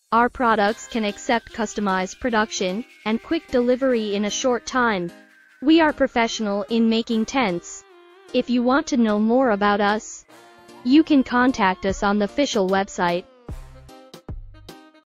Our products can accept customized production and quick delivery in a short time. We are professional in making tents. If you want to know more about us, you can contact us on the official website